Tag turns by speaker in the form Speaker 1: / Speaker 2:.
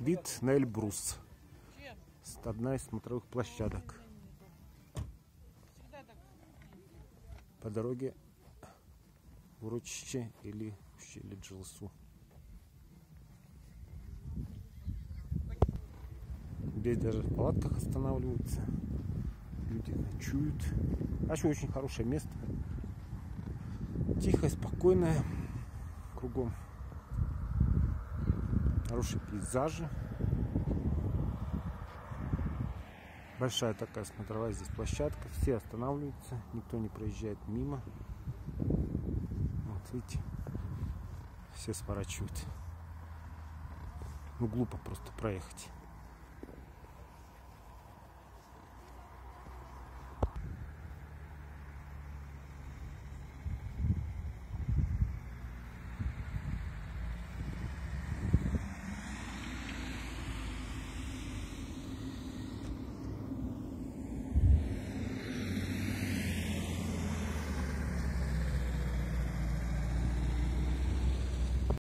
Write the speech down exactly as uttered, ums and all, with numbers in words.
Speaker 1: Вид на Эльбрус. Одна из смотровых площадок. По дороге в урочище или ущелье Джилсу. Здесь даже в палатках останавливаются. Люди ночуют. Вообще очень хорошее место. Тихое, спокойное. Кругом хорошие пейзажи. Большая такая смотровая здесь площадка. Все останавливаются. Никто не проезжает мимо. Вот видите. Все сворачивают. Ну глупо просто проехать.